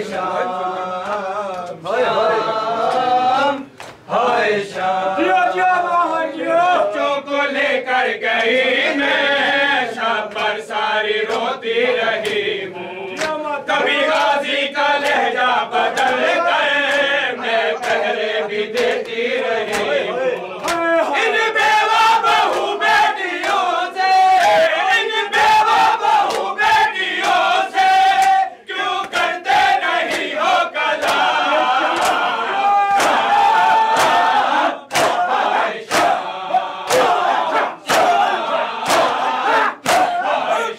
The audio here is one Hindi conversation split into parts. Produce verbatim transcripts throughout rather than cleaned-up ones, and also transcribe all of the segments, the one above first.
श्याम श्याम हाय श्याम। जियो जियो मोहन जियो। बच्चों को लेकर गई मैं शाम पर सारी रोती रही हूँ। कभी गाजी का लहजा बदल कर मैं पहरे भी देती रही हूँ। इन बेवा बहू बेटियों से, इन बेवा बहू बेटियों से क्यों करते नहीं हो कला। हाय श्याम हाय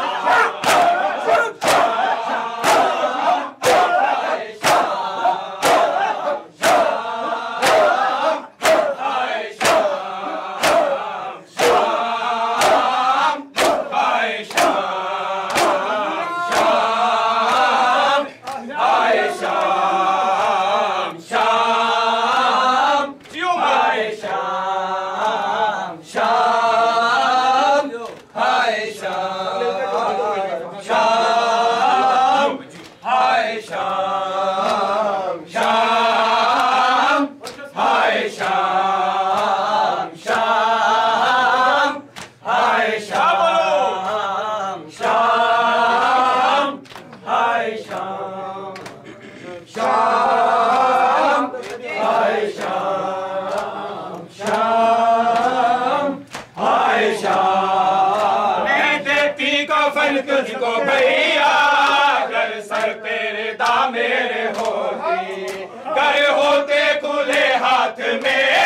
तुझको भैया अगर सर तेरे दामेरे होती, कर होते खुले हाथ में